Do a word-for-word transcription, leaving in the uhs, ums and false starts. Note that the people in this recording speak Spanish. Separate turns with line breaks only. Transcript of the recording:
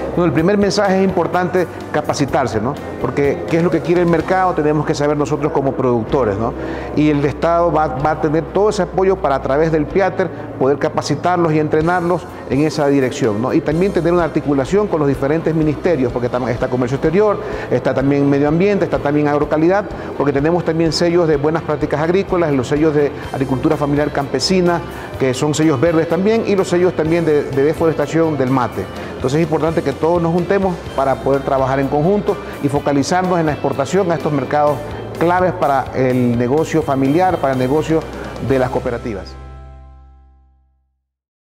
Bueno, el primer mensaje es importante capacitarse, ¿no? Porque ¿qué es lo que quiere el mercado? Tenemos que saber nosotros como productores, ¿no? Y el Estado va, va a tener todo ese apoyo para a través del PIATER poder capacitarlos y entrenarlos en esa dirección, ¿no? Y también tener una articulación con los diferentes ministerios, porque también está Comercio Exterior, está también Medio Ambiente, está también Agrocalidad, porque tenemos también sellos de buenas prácticas agrícolas, los sellos de agricultura familiar campesina, que son sellos verdes también, y los sellos también de, de deforestación del mate. Entonces es importante que todos nos juntemos para poder trabajar en conjunto y focalizarnos en la exportación a estos mercados claves para el negocio familiar, para el negocio de las cooperativas.